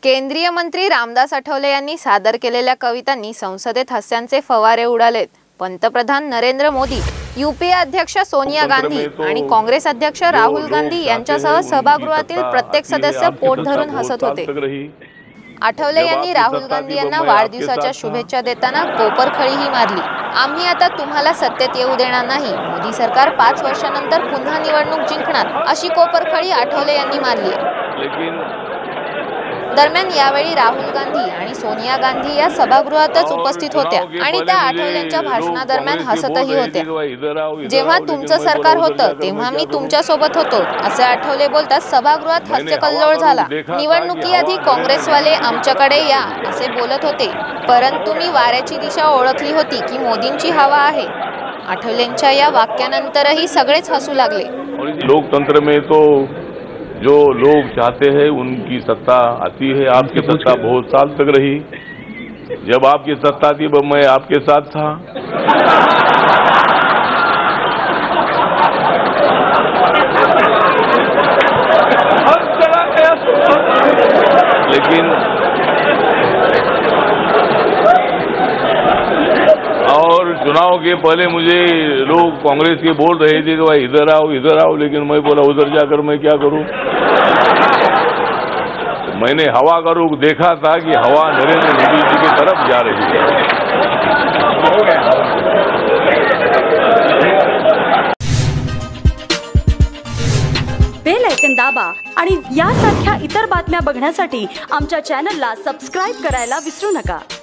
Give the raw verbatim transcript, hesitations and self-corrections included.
केंद्रीय मंत्री रामदास आठवल यांनी सादर केलेल्या कवितांनी संसदेत हास्यांचे फवारे उडालेत। पंतप्रधान नरेंद्र मोदी, यूपीए अध्यक्ष सोनिया गांधी आणि काँग्रेस अध्यक्ष राहुल गांधी यांच्यासह सभागृहातील प्रत्येक सदस्य पोट धरून हसत होते। आठवल यांनी राहुल गांधी यांना वाढदिवसाच्या शुभेच्छा देताना कोपरखळीही मारली। आम्ही आता तुम्हाला सत्तेत येऊ देणार नाही, मोदी सरकार पाच वर्षांनंतर पुन्हा निवडणूक जिंकणार, अशी कोपरखळी आठवल यांनी मारली। दरम्यान यावेळी राहुल गांधी आणि सोनिया गांधी या सभागृहातच उपस्थित होत्या आणि त्या आठवल यांच्या भाषणादरम्यान हसतही होत्या। जेव्हा तुमचं सरकार होतं तेव्हा मी तुमच्या सोबत होतो, असे आठवले बोलताच सभागृहात हास्यकल्लोळ झाला। निवडणुकीआधी काँग्रेसवाले आमच्याकडे या असे बोलत होते, परंतु मी वाऱ्याची दिशा ओळखली होती की मोदींची हवा आहे। आठवलेंच्या या वाक्यानंतरही सगळेच हसू लागले। लोकतंत्र में तो जो लोग चाहते हैं उनकी सत्ता आती है। आपकी सत्ता बहुत साल तक रही। जब आपकी सत्ता थी मैं आपके साथ था। लेकिन और चुनाव के पहले मुझे लोग कांग्रेस के बोल रहे थे कि भाई इधर आओ इधर आओ, लेकिन मैं बोला उधर जाकर मैं क्या करूं। मैंने हवा का रुख देखा था कि हवा नरेंद्र मोदी जी की तरफ जा रही है। बेल आयकन दाबा आणि यासारख्या इतर बातम्या बघण्यासाठी आमच्या चॅनलला सबस्क्राइब करायला विसरू नका।